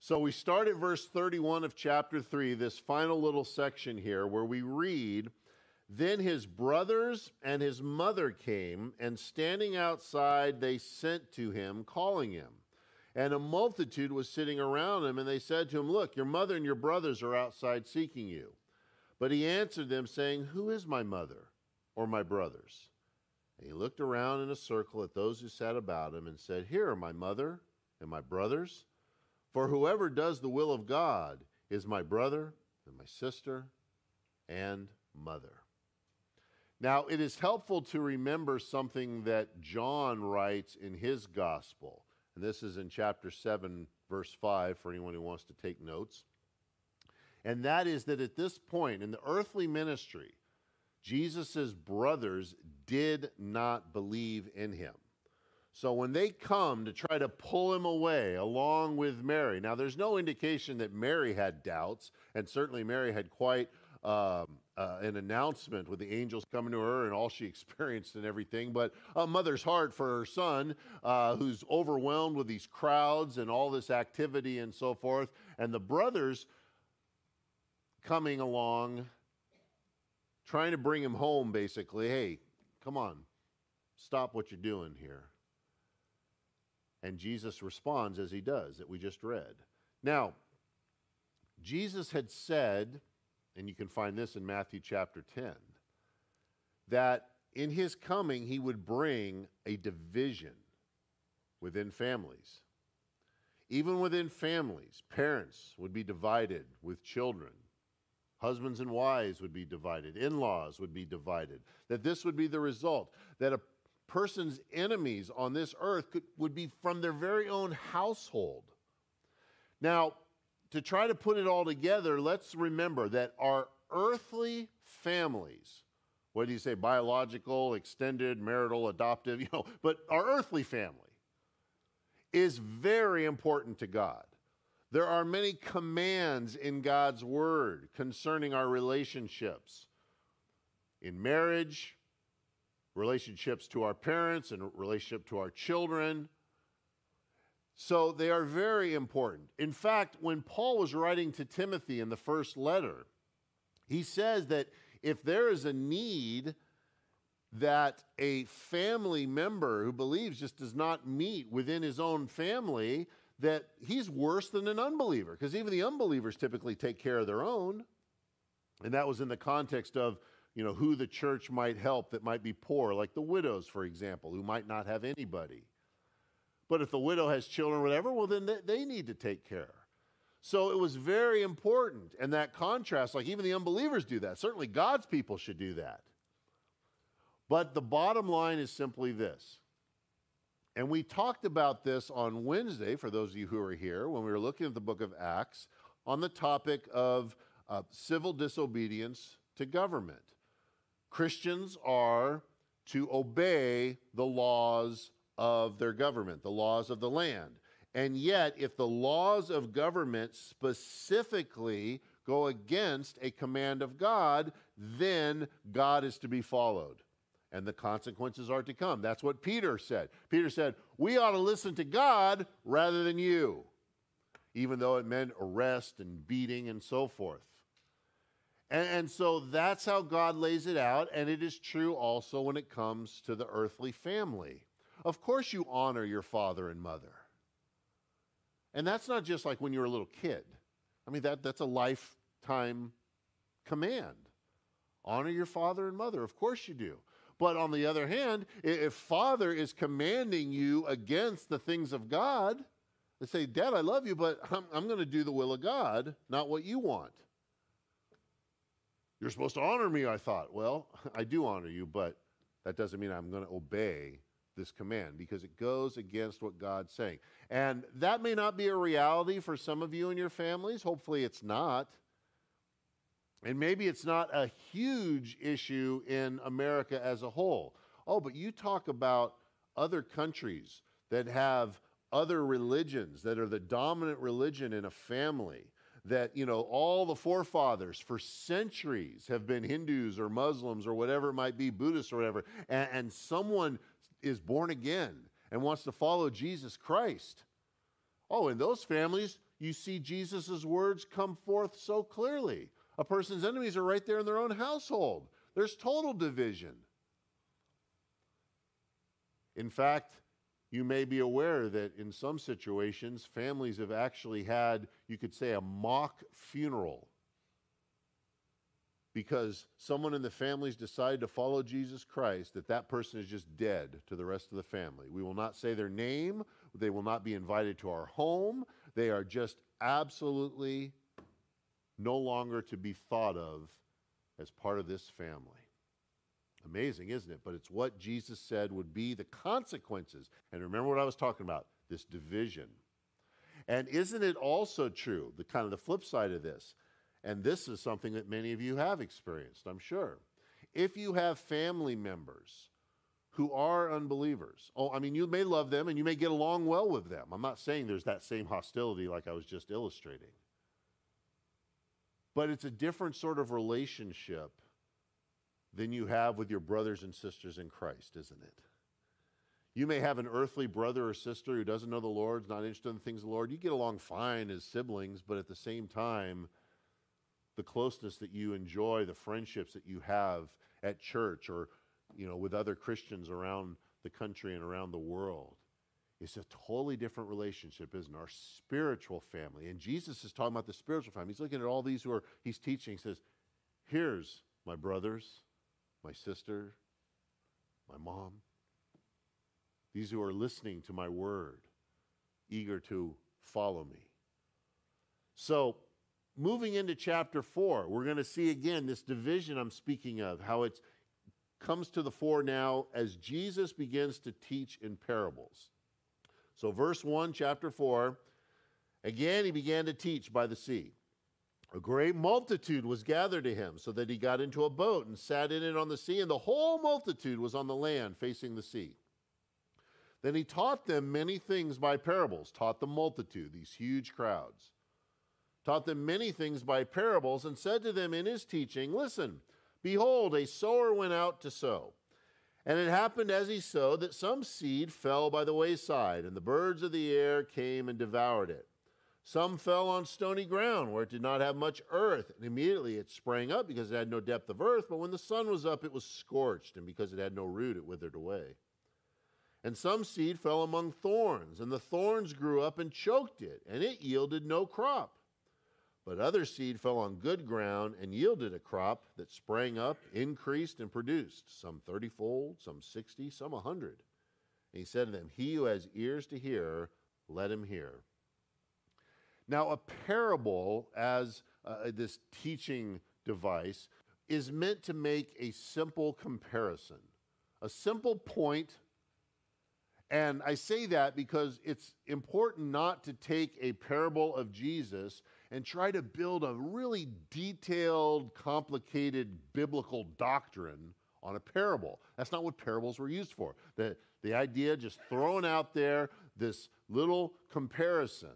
So we start at verse 31 of chapter 3, this final little section here where we read, "Then his brothers and his mother came, and standing outside they sent to him, calling him. And a multitude was sitting around him, and they said to him, 'Look, your mother and your brothers are outside seeking you.' But he answered them, saying, 'Who is my mother or my brothers?' And he looked around in a circle at those who sat about him and said, 'Here are my mother and my brothers. For whoever does the will of God is my brother and my sister and mother.'" Now, it is helpful to remember something that John writes in his gospel. And this is in chapter 7, verse 5, for anyone who wants to take notes. And that is that at this point in the earthly ministry, Jesus' brothers did not believe in him. So when they come to try to pull him away along with Mary, now there's no indication that Mary had doubts, and certainly Mary had quite an announcement with the angels coming to her and all she experienced and everything, but a mother's heart for her son who's overwhelmed with these crowds and all this activity and so forth, and the brothers coming along trying to bring him home basically. Hey, come on, stop what you're doing here. And Jesus responds as he does, that we just read. Now, Jesus had said, and you can find this in Matthew chapter 10, that in his coming he would bring a division within families. Even within families, parents would be divided with children. Husbands and wives would be divided. In-laws would be divided. That this would be the result, that a person's enemies on this earth would be from their very own household. Now, to try to put it all together, let's remember that our earthly families, what do you say, biological, extended, marital, adoptive, but our earthly family is very important to God. There are many commands in God's word concerning our relationships in marriage, relationships to our parents, and relationship to our children. So they are very important. In fact, when Paul was writing to Timothy in the first letter, he says that if there is a need that a family member who believes just does not meet within his own family, that he's worse than an unbeliever, because even the unbelievers typically take care of their own. And that was in the context of who the church might help that might be poor, like the widows, for example, who might not have anybody. But if the widow has children or whatever, well, then they need to take care. So it was very important. And that contrast, like even the unbelievers do that. Certainly God's people should do that. But the bottom line is simply this. And we talked about this on Wednesday, for those of you who are here, when we were looking at the book of Acts, on the topic of civil disobedience to government. Christians are to obey the laws of their government, the laws of the land. And yet, if the laws of government specifically go against a command of God, then God is to be followed. And the consequences are to come. That's what Peter said. Peter said, we ought to listen to God rather than you, even though it meant arrest and beating and so forth. And so that's how God lays it out, and it is true also when it comes to the earthly family. Of course you honor your father and mother. And that's not just like when you're a little kid. I mean, that's a lifetime command. Honor your father and mother. Of course you do. But on the other hand, if father is commanding you against the things of God, they say, Dad, I love you, but I'm going to do the will of God, not what you want. You're supposed to honor me, I thought. Well, I do honor you, but that doesn't mean I'm going to obey this command, because it goes against what God's saying. And that may not be a reality for some of you and your families. Hopefully it's not. And maybe it's not a huge issue in America as a whole. Oh, but you talk about other countries that have other religions that are the dominant religion in a family, that, all the forefathers for centuries have been Hindus or Muslims or whatever it might be, Buddhists or whatever, and someone is born again and wants to follow Jesus Christ. Oh, in those families, you see Jesus' words come forth so clearly. A person's enemies are right there in their own household. There's total division. In fact, you may be aware that in some situations, families have actually had, you could say, a mock funeral because someone in the family's decided to follow Jesus Christ, that person is just dead to the rest of the family. We will not say their name. They will not be invited to our home. They are just absolutely no longer to be thought of as part of this family. Amazing, isn't it? But it's what Jesus said would be the consequences. And remember what I was talking about, this division. And isn't it also true, the kind of the flip side of this, and this is something that many of you have experienced, I'm sure. If you have family members who are unbelievers, you may love them and you may get along well with them. I'm not saying there's that same hostility like I was just illustrating. But it's a different sort of relationship than you have with your brothers and sisters in Christ, isn't it? You may have an earthly brother or sister who doesn't know the Lord, is not interested in the things of the Lord. You get along fine as siblings, but at the same time, the closeness that you enjoy, the friendships that you have at church or, with other Christians around the country and around the world, it's a totally different relationship, isn't it? Our spiritual family. And Jesus is talking about the spiritual family. He's looking at all these he's teaching. He says, here's my brothers, my sister, my mom. These who are listening to my word, eager to follow me. So, moving into chapter 4, we're going to see again this division I'm speaking of, how it comes to the fore now as Jesus begins to teach in parables. So verse 1, chapter 4, again he began to teach by the sea. A great multitude was gathered to him, so that he got into a boat and sat in it on the sea, and the whole multitude was on the land facing the sea. Then he taught them many things by parables, taught the multitude, these huge crowds. Taught them many things by parables, and said to them in his teaching, listen, behold, a sower went out to sow. And it happened as he sowed that some seed fell by the wayside, and the birds of the air came and devoured it. Some fell on stony ground, where it did not have much earth, and immediately it sprang up because it had no depth of earth, but when the sun was up, it was scorched, and because it had no root, it withered away. And some seed fell among thorns, and the thorns grew up and choked it, and it yielded no crop. But other seed fell on good ground and yielded a crop that sprang up, increased, and produced, some 30-fold, some 60, some 100. And he said to them, he who has ears to hear, let him hear. Now, a parable, as this teaching device, is meant to make a simple comparison, a simple point. And I say that because it's important not to take a parable of Jesus and try to build a really detailed, complicated biblical doctrine on a parable. That's not what parables were used for. The idea, just throwing out there this little comparison.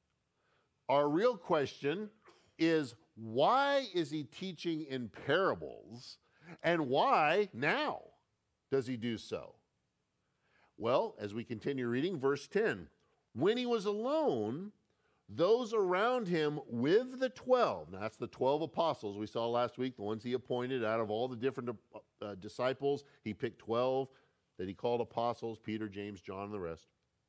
Our real question is, why is he teaching in parables, and why now does he do so? Well, as we continue reading, verse 10, when he was alone, those around him with the 12, now that's the 12 apostles we saw last week, the ones he appointed out of all the different disciples. He picked 12 that he called apostles, Peter, James, John, and the rest.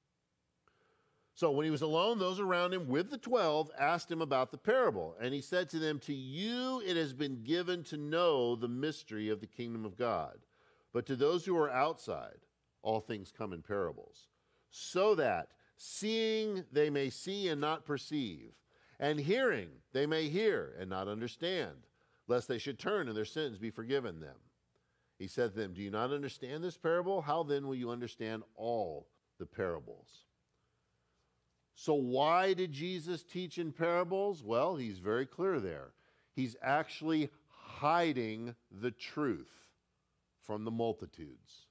So when he was alone, those around him with the 12 asked him about the parable. And he said to them, to you it has been given to know the mystery of the kingdom of God. But to those who are outside, all things come in parables, so that seeing they may see and not perceive, and hearing they may hear and not understand, lest they should turn and their sins be forgiven them. He said to them, do you not understand this parable? How then will you understand all the parables? So why did Jesus teach in parables? Well, he's very clear there. He's actually hiding the truth from the multitudes.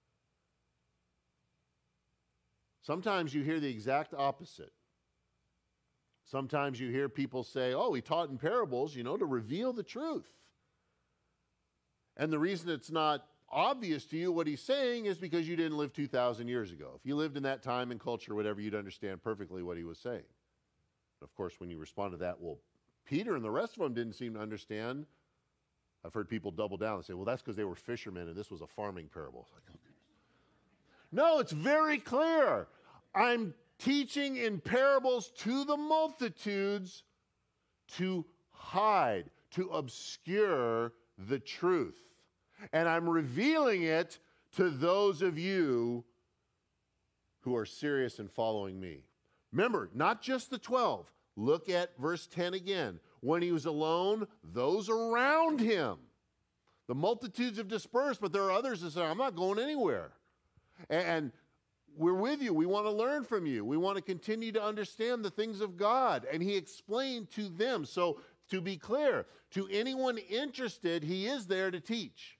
Sometimes you hear the exact opposite. Sometimes you hear people say, oh, he taught in parables, to reveal the truth. And the reason it's not obvious to you what he's saying is because you didn't live 2,000 years ago. If you lived in that time and culture, whatever, you'd understand perfectly what he was saying. Of course, when you respond to that, well, Peter and the rest of them didn't seem to understand. I've heard people double down and say, well, that's because they were fishermen and this was a farming parable. It's like, okay. No, it's very clear. I'm teaching in parables to the multitudes to hide, to obscure the truth. And I'm revealing it to those of you who are serious in following me. Remember, not just the 12. Look at verse 10 again. When he was alone, those around him, the multitudes have dispersed, but there are others that say, I'm not going anywhere. And we're with you. We want to learn from you. We want to continue to understand the things of God. And he explained to them. So to be clear, to anyone interested, he is there to teach.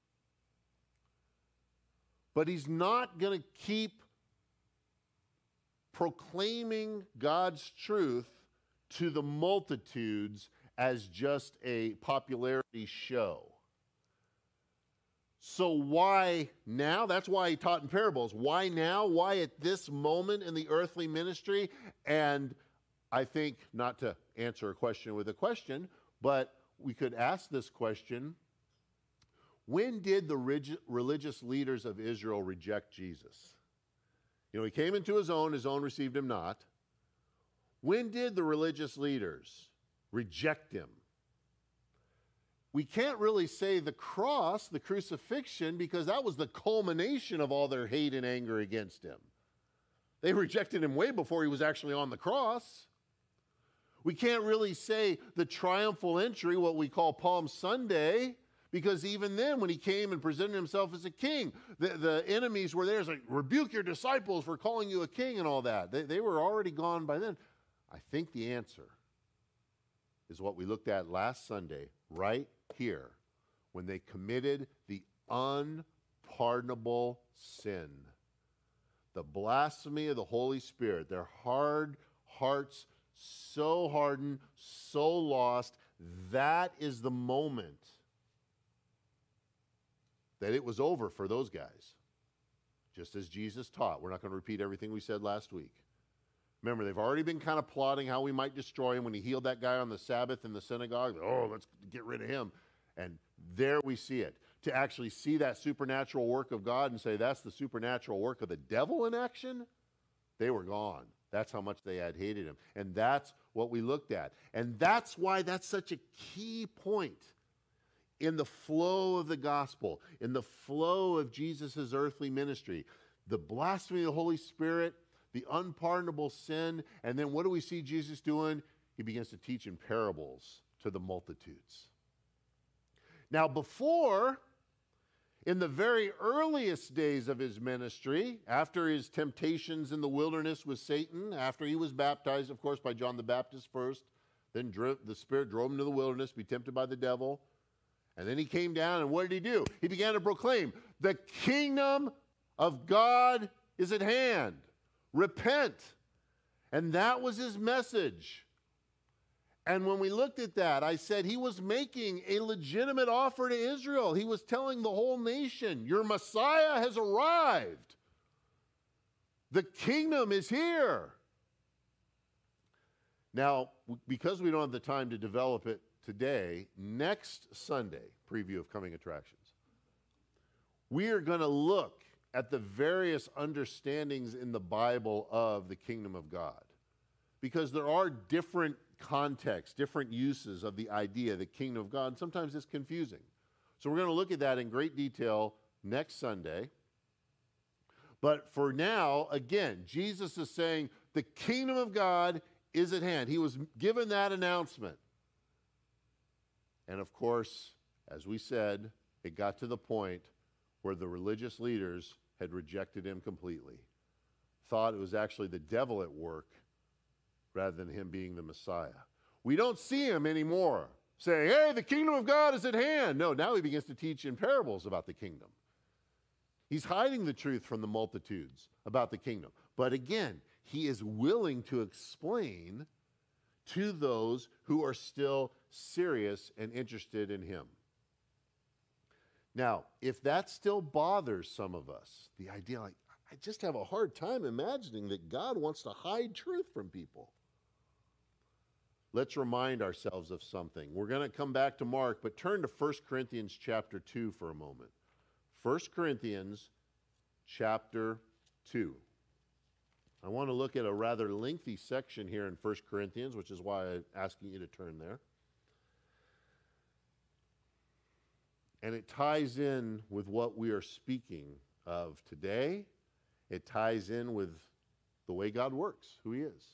But he's not going to keep proclaiming God's truth to the multitudes as just a popularity show. So why now? That's why he taught in parables. Why now? Why at this moment in the earthly ministry? And I think, not to answer a question with a question, but we could ask this question: when did the religious leaders of Israel reject Jesus? You know, he came into his own received him not. When did the religious leaders reject him? We can't really say the cross, the crucifixion, because that was the culmination of all their hate and anger against him. They rejected him way before he was actually on the cross. We can't really say the triumphal entry, what we call Palm Sunday, because even then, when he came and presented himself as a king, the enemies were there. It's like, rebuke your disciples for calling you a king and all that. They were already gone by then. I think the answer is what we looked at last Sunday, right here, when they committed the unpardonable sin, the blasphemy of the Holy Spirit, their hard hearts so hardened, so lost. That is the moment that it was over for those guys, just as Jesus taught. We're not going to repeat everything we said last week. Remember, they've already been kind of plotting how we might destroy him when he healed that guy on the Sabbath in the synagogue. Oh, let's get rid of him. And there we see it. To actually see that supernatural work of God and say that's the supernatural work of the devil in action, they were gone. That's how much they had hated him. And that's what we looked at. And that's why that's such a key point in the flow of the gospel, in the flow of Jesus' earthly ministry. The blasphemy of the Holy Spirit, the unpardonable sin, and then what do we see Jesus doing? He begins to teach in parables to the multitudes. Now before, in the very earliest days of his ministry, after his temptations in the wilderness with Satan, after he was baptized, of course, by John the Baptist first, then the Spirit drove him to the wilderness, be tempted by the devil, and then he came down, and what did he do? He began to proclaim, the kingdom of God is at hand. Repent. And that was his message. And when we looked at that, I said he was making a legitimate offer to Israel. He was telling the whole nation, your Messiah has arrived. The kingdom is here. Now, because we don't have the time to develop it today, next Sunday, preview of coming attractions, we are going to look at the various understandings in the Bible of the kingdom of God. Because there are different contexts, different uses of the idea, the kingdom of God, and sometimes it's confusing. So we're going to look at that in great detail next Sunday. But for now, again, Jesus is saying the kingdom of God is at hand. He was given that announcement. And of course, as we said, it got to the point where the religious leaders had rejected him completely, thought it was actually the devil at work rather than him being the Messiah. We don't see him anymore saying, hey, the kingdom of God is at hand. No, now he begins to teach in parables about the kingdom. He's hiding the truth from the multitudes about the kingdom. But again, he is willing to explain to those who are still serious and interested in him. Now, if that still bothers some of us, the idea, like, I just have a hard time imagining that God wants to hide truth from people. let's remind ourselves of something. We're going to come back to Mark, but turn to 1 Corinthians chapter 2 for a moment. 1 Corinthians chapter 2. I want to look at a rather lengthy section here in 1 Corinthians, which is why I'm asking you to turn there. And it ties in with what we are speaking of today. It ties in with the way God works, who he is.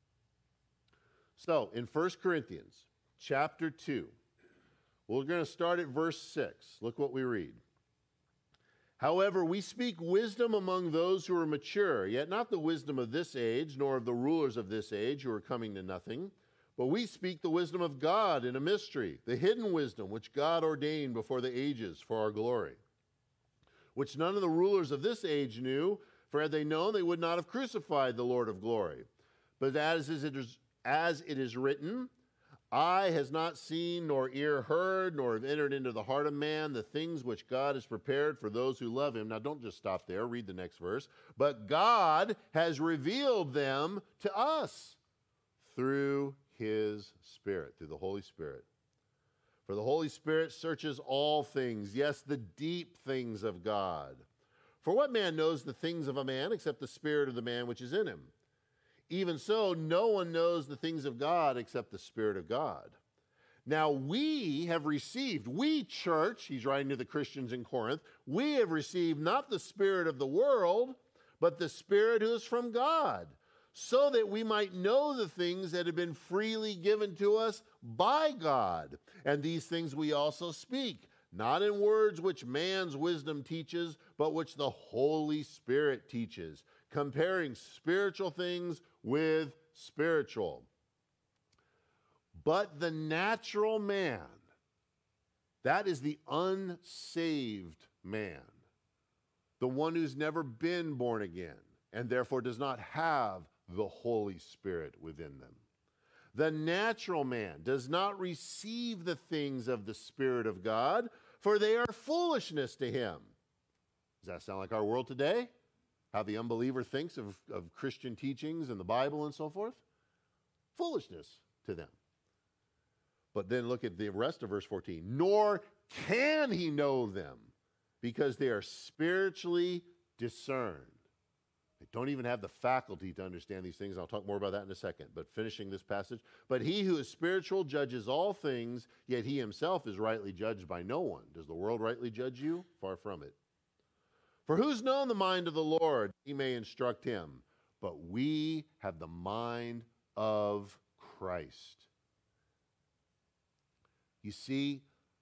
So, in 1 Corinthians chapter 2, we're going to start at verse 6. Look what we read. However, we speak wisdom among those who are mature, yet not the wisdom of this age, nor of the rulers of this age who are coming to nothing. But we speak the wisdom of God in a mystery, the hidden wisdom which God ordained before the ages for our glory, which none of the rulers of this age knew, for had they known, they would not have crucified the Lord of glory. But as it is written, eye has not seen, nor ear heard, nor have entered into the heart of man the things which God has prepared for those who love him. Now don't just stop there, read the next verse. But God has revealed them to us through his Spirit, through the Holy Spirit. For the Holy Spirit searches all things, yes, the deep things of God. For what man knows the things of a man except the spirit of the man which is in him? Even so, no one knows the things of God except the Spirit of God. Now we have received, we church, he's writing to the Christians in Corinth, we have received not the spirit of the world, but the Spirit who is from God, so that we might know the things that have been freely given to us by God. And these things we also speak, not in words which man's wisdom teaches, but which the Holy Spirit teaches, comparing spiritual things with spiritual. But the natural man, that is the unsaved man, the one who's never been born again, and therefore does not have the Holy Spirit within them. The natural man does not receive the things of the Spirit of God, for they are foolishness to him. Does that sound like our world today? How the unbeliever thinks of Christian teachings and the Bible and so forth? Foolishness to them. But then look at the rest of verse 14. Nor can he know them, because they are spiritually discerned. They don't even have the faculty to understand these things. I'll talk more about that in a second. But finishing this passage. But he who is spiritual judges all things, yet he himself is rightly judged by no one. Does the world rightly judge you? Far from it. For who's known the mind of the Lord? He may instruct him. But we have the mind of Christ. You see,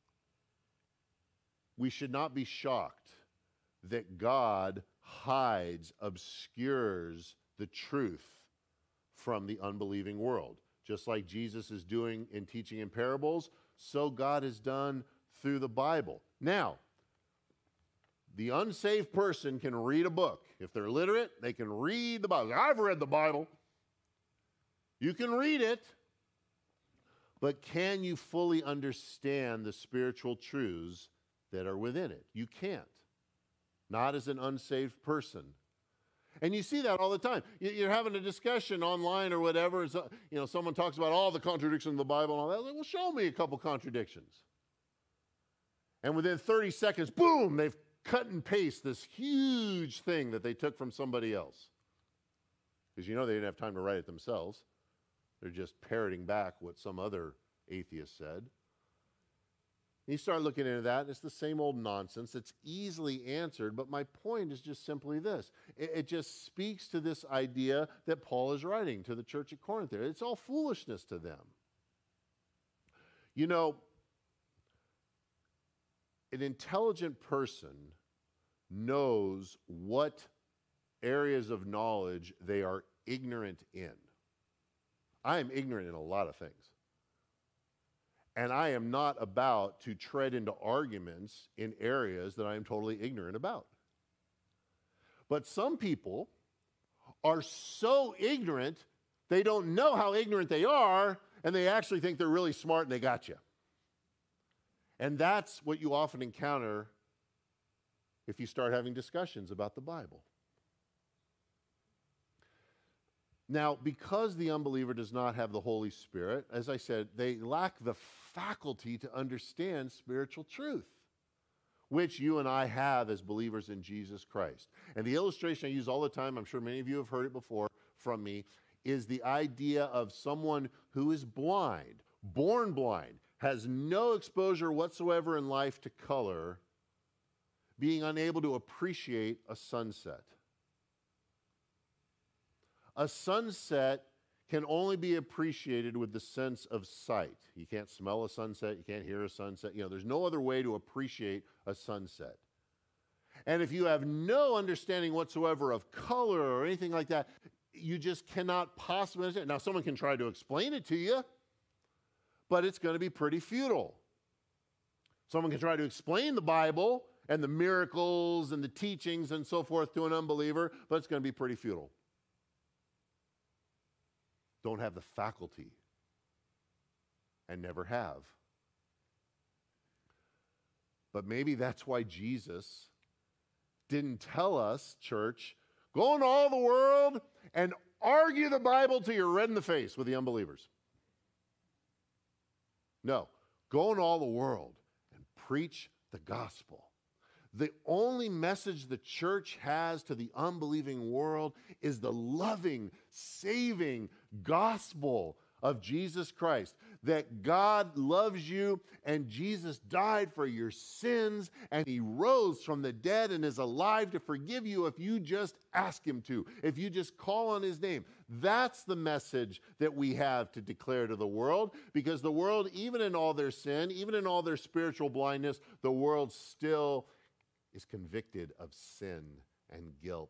we should not be shocked that God hides, obscures the truth from the unbelieving world. Just like Jesus is doing in teaching in parables, so God has done through the Bible. Now, the unsaved person can read a book. If they're literate, they can read the Bible. I've read the Bible. You can read it, but can you fully understand the spiritual truths that are within it? You can't. Not as an unsaved person. And you see that all the time. You're having a discussion online or whatever, and so, someone talks about all the contradictions in the Bible and all that. Well, show me a couple contradictions. And within 30 seconds, boom, they've cut and paste this huge thing that they took from somebody else. Because they didn't have time to write it themselves. They're just parroting back what some other atheist said. And you start looking into that, and it's the same old nonsense. It's easily answered, but my point is just simply this. It just speaks to this idea that Paul is writing to the church at Corinth. It's all foolishness to them. An intelligent person knows what areas of knowledge they are ignorant in. I am ignorant in a lot of things. And I am not about to tread into arguments in areas that I am totally ignorant about. But some people are so ignorant, they don't know how ignorant they are, and they actually think they're really smart and they got you. And that's what you often encounter if you start having discussions about the Bible. Now, because the unbeliever does not have the Holy Spirit, as I said, they lack the faculty to understand spiritual truth, which you and I have as believers in Jesus Christ. And the illustration I use all the time, I'm sure many of you have heard it before from me, is the idea of someone who is blind, born blind, has no exposure whatsoever in life to color, being unable to appreciate a sunset. A sunset can only be appreciated with the sense of sight. You can't smell a sunset, you can't hear a sunset. There's no other way to appreciate a sunset. And if you have no understanding whatsoever of color or anything like that, you just cannot possibly understand. Now, someone can try to explain it to you, but it's going to be pretty futile. Someone can try to explain the Bible and the miracles and the teachings and so forth to an unbeliever, but it's going to be pretty futile. Don't have the faculty and never have. But maybe that's why Jesus didn't tell us, church, go into all the world and argue the Bible till you're red in the face with the unbelievers. No, go into all the world and preach the gospel. The only message the church has to the unbelieving world is the loving, saving gospel of Jesus Christ. That God loves you and Jesus died for your sins and he rose from the dead and is alive to forgive you if you just ask him to, if you just call on his name. That's the message that we have to declare to the world, because the world, even in all their sin, even in all their spiritual blindness, the world still is convicted of sin and guilt.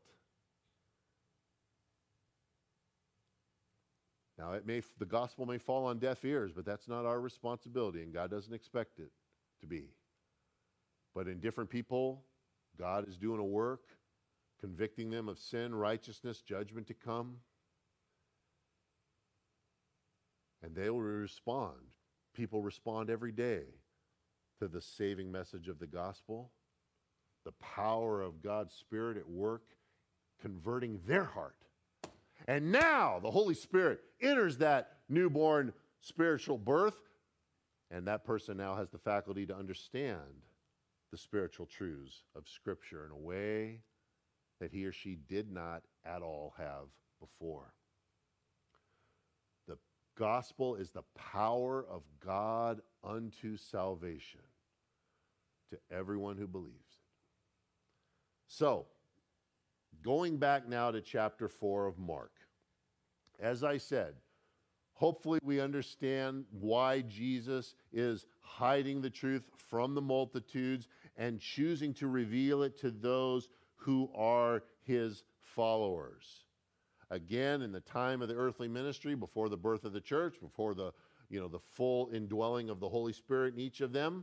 Now, the gospel may fall on deaf ears, but that's not our responsibility, and God doesn't expect it to be. But in different people, God is doing a work, convicting them of sin, righteousness, judgment to come, and they will respond. People respond every day to the saving message of the gospel, the power of God's Spirit at work, converting their heart. And now the Holy Spirit enters that newborn spiritual birth, and that person now has the faculty to understand the spiritual truths of Scripture in a way that he or she did not at all have before. The gospel is the power of God unto salvation to everyone who believes it. So, going back now to chapter 4 of Mark. As I said, hopefully we understand why Jesus is hiding the truth from the multitudes and choosing to reveal it to those who are his followers. Again, in the time of the earthly ministry, before the birth of the church, before the full indwelling of the Holy Spirit in each of them,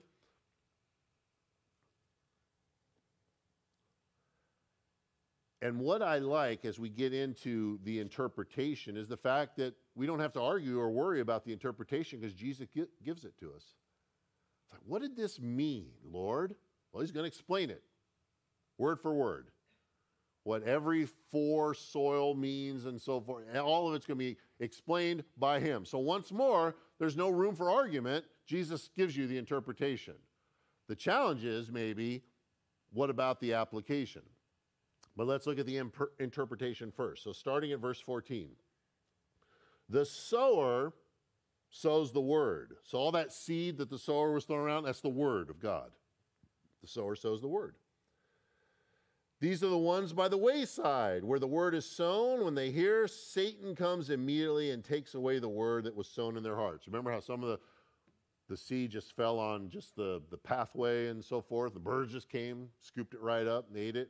and what I like as we get into the interpretation is the fact that we don't have to argue or worry about the interpretation because Jesus gives it to us. It's like, what did this mean, Lord? Well, he's going to explain it, word for word. What every for soil means and so forth. And all of it's going to be explained by him. So once more, there's no room for argument. Jesus gives you the interpretation. The challenge is maybe, what about the application? But let's look at the interpretation first. So starting at verse 14. The sower sows the word. So all that seed that the sower was throwing around, that's the word of God. The sower sows the word. These are the ones by the wayside, where the word is sown. When they hear, Satan comes immediately and takes away the word that was sown in their hearts. Remember how some of the seed just fell on just the pathway and so forth? The birds just came, scooped it right up and ate it.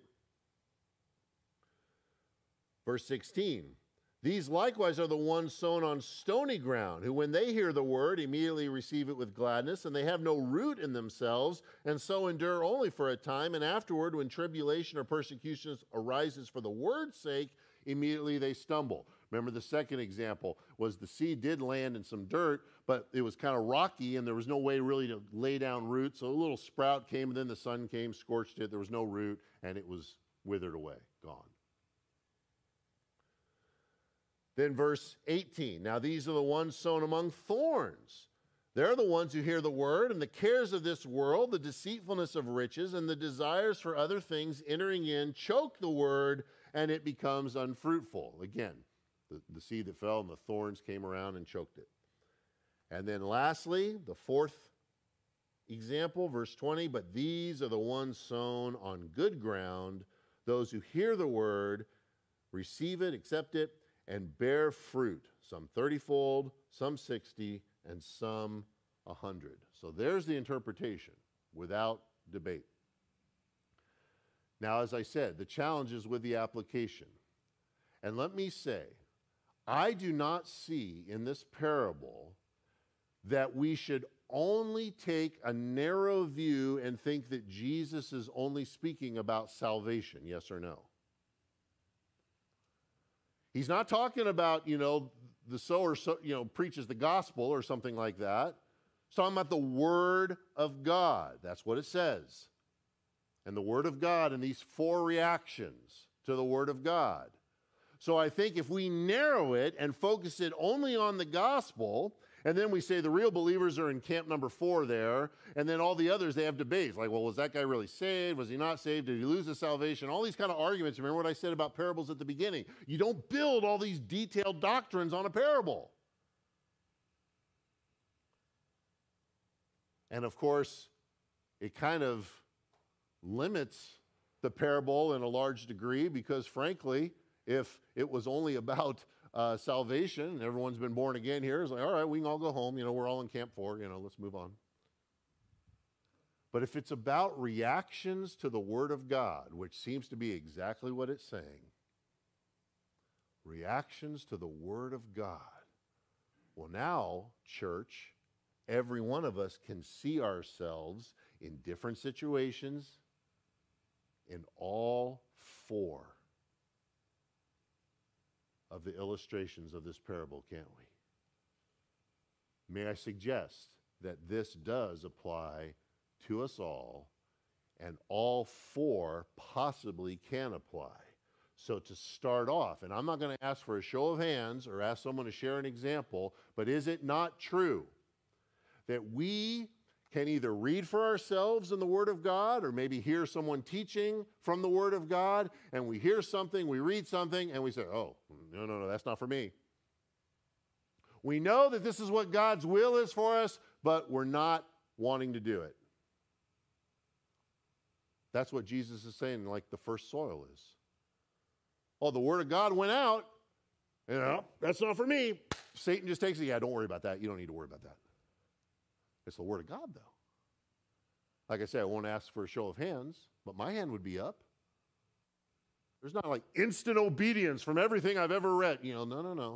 Verse 16, these likewise are the ones sown on stony ground, who when they hear the word immediately receive it with gladness, and they have no root in themselves, and so endure only for a time, and afterward when tribulation or persecution arises for the word's sake, immediately they stumble. Remember, the second example was the seed did land in some dirt, but it was kind of rocky, and there was no way really to lay down roots, so a little sprout came, and then the sun came, scorched it, there was no root, and it was withered away, gone. Then verse 18, now these are the ones sown among thorns. They're the ones who hear the word, and the cares of this world, the deceitfulness of riches, and the desires for other things entering in choke the word, and it becomes unfruitful. Again, the seed that fell and the thorns came around and choked it. And then lastly, the fourth example, verse 20, but these are the ones sown on good ground, those who hear the word, receive it, accept it, and bear fruit, some 30-fold, some 60, and some 100. So there's the interpretation without debate. Now, as I said, the challenge is with the application. And let me say, I do not see in this parable that we should only take a narrow view and think that Jesus is only speaking about salvation, yes or no. He's not talking about, the sower, preaches the gospel or something like that. He's talking about the Word of God. That's what it says. And the Word of God and these four reactions to the Word of God. So I think if we narrow it and focus it only on the gospel, and then we say the real believers are in camp number 4 there, and then all the others, they have debates. Like, well, was that guy really saved? Was he not saved? Did he lose his salvation? All these kind of arguments. Remember what I said about parables at the beginning. You don't build all these detailed doctrines on a parable. And of course, it kind of limits the parable in a large degree because, frankly, if it was only about salvation and everyone's been born again here, it's like, all right, we can all go home. We're all in camp 4. Let's move on. But if it's about reactions to the Word of God, which seems to be exactly what it's saying, reactions to the Word of God. Well, now, church, every one of us can see ourselves in different situations in all 4 of the illustrations of this parable, can't we? May I suggest that this does apply to us all, and all 4 possibly can apply. So to start off, and I'm not going to ask for a show of hands or ask someone to share an example, but is it not true that we can either read for ourselves in the Word of God or maybe hear someone teaching from the Word of God, and we hear something, we read something, and we say, oh, no, that's not for me. We know that this is what God's will is for us, but we're not wanting to do it. That's what Jesus is saying, like the first soil is. Oh, the Word of God went out, that's not for me. Satan just takes it. Yeah, don't worry about that. You don't need to worry about that. It's the Word of God, though. Like I said, I won't ask for a show of hands, but my hand would be up. There's not like instant obedience from everything I've ever read. No.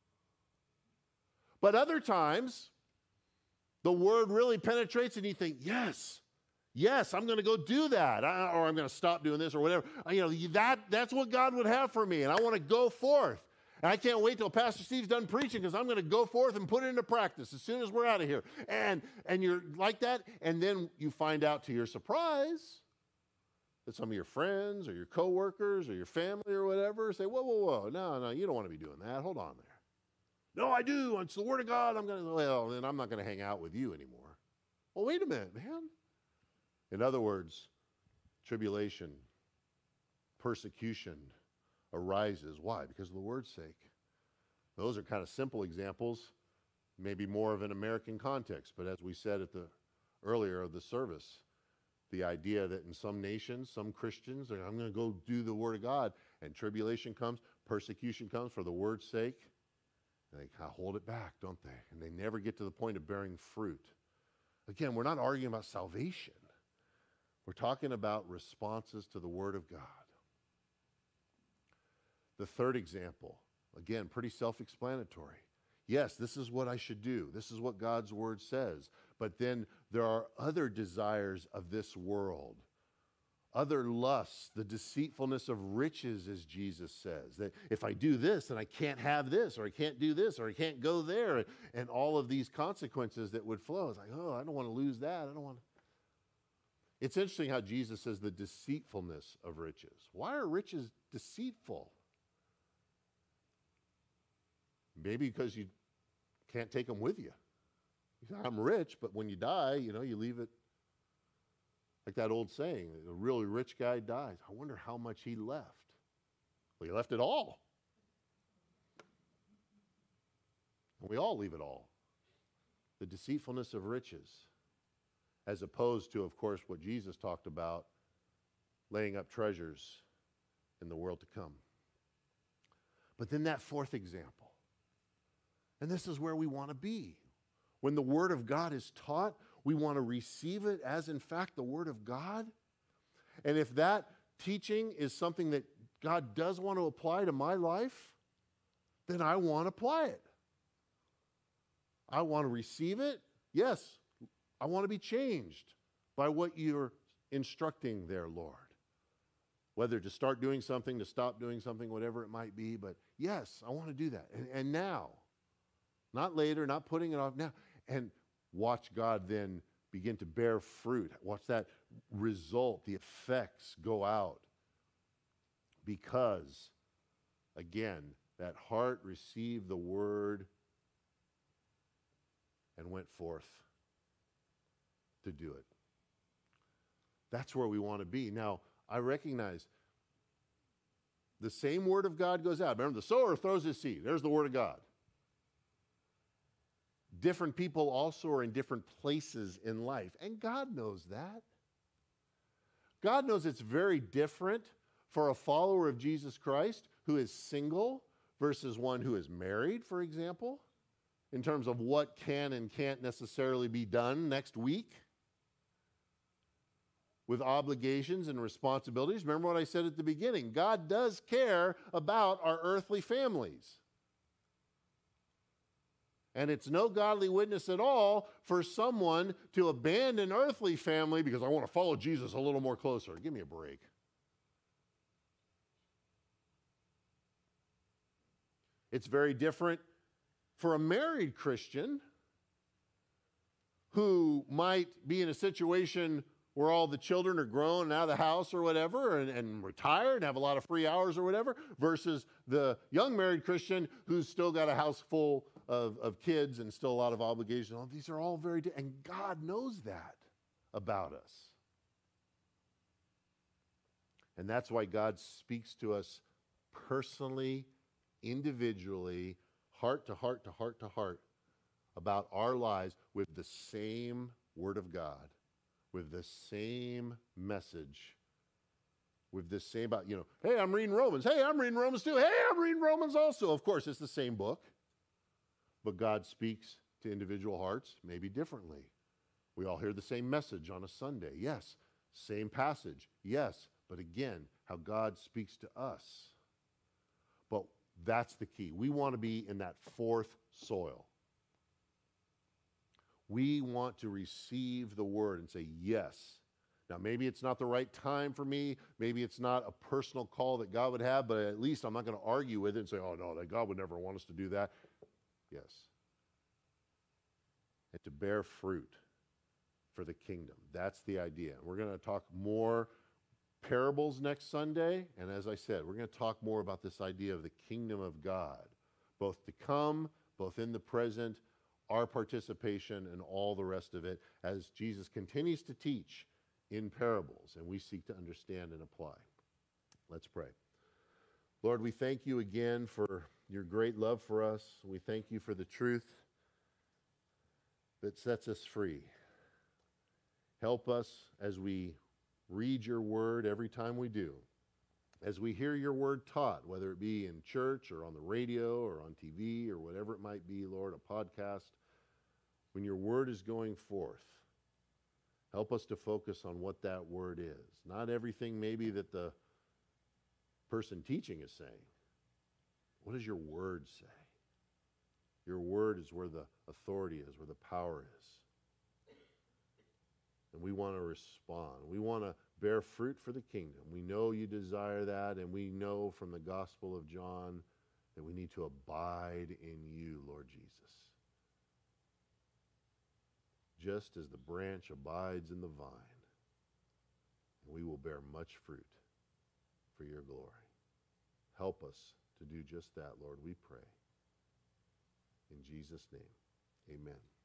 But other times, the Word really penetrates and you think, yes, I'm going to go do that. Or I'm going to stop doing this or whatever. That's what God would have for me, and I want to go forth. And I can't wait till Pastor Steve's done preaching because I'm going to go forth and put it into practice as soon as we're out of here. And you're like that, and then you find out to your surprise that some of your friends or your coworkers or your family or whatever say, whoa, no, you don't want to be doing that. Hold on there. No, I do. It's the Word of God. Then I'm not going to hang out with you anymore. Well, wait a minute, man. In other words, tribulation, persecution arises. Why? Because of the Word's sake. Those are kind of simple examples, maybe more of an American context, but as we said earlier of the service, the idea that in some nations, some Christians, I'm going to go do the Word of God, and tribulation comes, persecution comes for the Word's sake, and they kind of hold it back, don't they? And they never get to the point of bearing fruit. Again, we're not arguing about salvation. We're talking about responses to the Word of God. The third example, again, pretty self-explanatory. Yes, this is what I should do. This is what God's Word says. But then there are other desires of this world, other lusts, the deceitfulness of riches, as Jesus says. That if I do this, then I can't have this, or I can't do this, or I can't go there, and all of these consequences that would flow. It's like, oh, I don't want to lose that. I don't want to. It's interesting how Jesus says the deceitfulness of riches. Why are riches deceitful? Maybe because you can't take them with you. You say, I'm rich, but when you die, you leave it. Like that old saying, a really rich guy dies. I wonder how much he left. Well, he left it all. And we all leave it all. The deceitfulness of riches, as opposed to, of course, what Jesus talked about, laying up treasures in the world to come. But then that fourth example, and this is where we want to be. When the Word of God is taught, we want to receive it as, in fact, the Word of God. And if that teaching is something that God does want to apply to my life, then I want to apply it. I want to receive it. Yes, I want to be changed by what you're instructing there, Lord. Whether to start doing something, to stop doing something, whatever it might be. But yes, I want to do that. And now, not later, not putting it off now. And watch God then begin to bear fruit. Watch that result, the effects go out. Because, again, that heart received the word and went forth to do it. That's where we want to be. Now, I recognize the same word of God goes out. Remember, the sower throws his seed. There's the word of God. Different people also are in different places in life, and God knows that. God knows it's very different for a follower of Jesus Christ who is single versus one who is married, for example, in terms of what can and can't necessarily be done next week with obligations and responsibilities. Remember what I said at the beginning. God does care about our earthly families. And it's no godly witness at all for someone to abandon earthly family because I want to follow Jesus a little more closer. Give me a break. It's very different for a married Christian who might be in a situation where all the children are grown and out of the house or whatever and retired and have a lot of free hours or whatever, versus the young married Christian who's still got a house full of kids and still a lot of obligations. These are all very different, and God knows that about us. And that's why God speaks to us personally, individually, heart to heart to heart to heart about our lives with the same Word of God, with the same message, with the same about, hey, I'm reading Romans. Hey, I'm reading Romans too. Hey, I'm reading Romans also. Of course, it's the same book, but God speaks to individual hearts maybe differently. We all hear the same message on a Sunday. Yes, same passage. Yes, but again, how God speaks to us. But that's the key. We want to be in that fourth soil. We want to receive the word and say, yes. Now, maybe it's not the right time for me. Maybe it's not a personal call that God would have, but at least I'm not going to argue with it and say, oh, no, that God would never want us to do that. Yes. And to bear fruit for the kingdom. That's the idea. We're going to talk more parables next Sunday. And as I said, we're going to talk more about this idea of the kingdom of God, both to come, both in the present, our participation, and all the rest of it as Jesus continues to teach in parables, and we seek to understand and apply. Let's pray. Lord, we thank you again for your great love for us. We thank you for the truth that sets us free. Help us as we read your word every time we do, as we hear your word taught, whether it be in church or on the radio or on TV or whatever it might be, Lord, a podcast. When your word is going forth, help us to focus on what that word is. Not everything maybe that the person teaching is saying. What does your word say? Your word is where the authority is, where the power is. And we want to respond. We want to bear fruit for the kingdom. We know you desire that, and we know from the Gospel of John that we need to abide in you, Lord Jesus. Just as the branch abides in the vine, we will bear much fruit for your glory. Help us to do just that, Lord, we pray. In Jesus' name, amen.